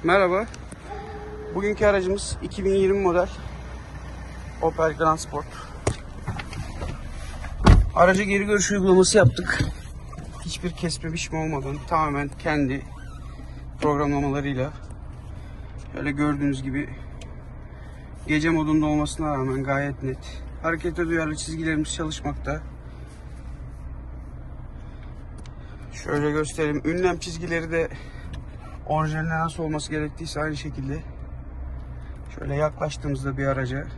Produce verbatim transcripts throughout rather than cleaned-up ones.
Merhaba. Bugünkü aracımız iki bin yirmi model Opel Grand Sport. Araca geri görüş uygulaması yaptık. Hiçbir kesme biçme olmadan tamamen kendi programlamalarıyla. Şöyle gördüğünüz gibi gece modunda olmasına rağmen gayet net. Harekete duyarlı çizgilerimiz çalışmakta. Şöyle göstereyim. Ünlem çizgileri de orijinalinde nasıl olması gerektiyse aynı şekilde. Şöyle yaklaştığımızda bir araca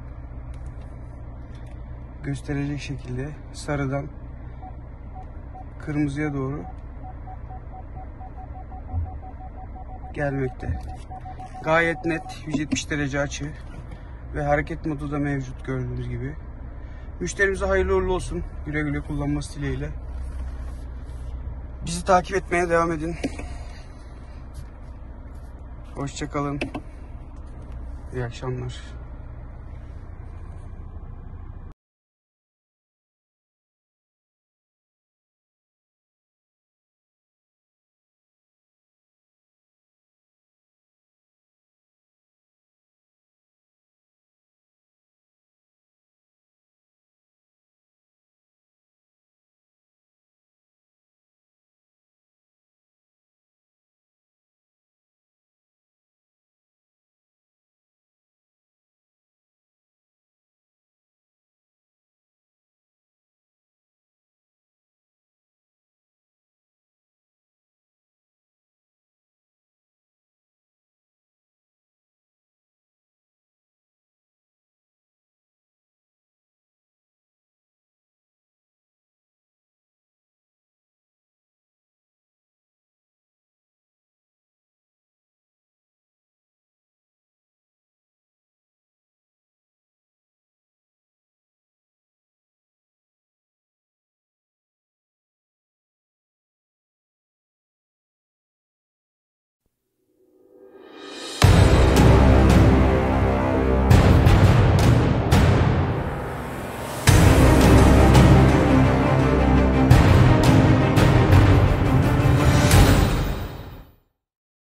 gösterecek şekilde sarıdan kırmızıya doğru gelmekte. Gayet net yüz yetmiş derece açı ve hareket modu da mevcut gördüğünüz gibi. Müşterimize hayırlı uğurlu olsun. Güle güle kullanması dileğiyle. Bizi takip etmeye devam edin. Hoşça kalın. İyi akşamlar.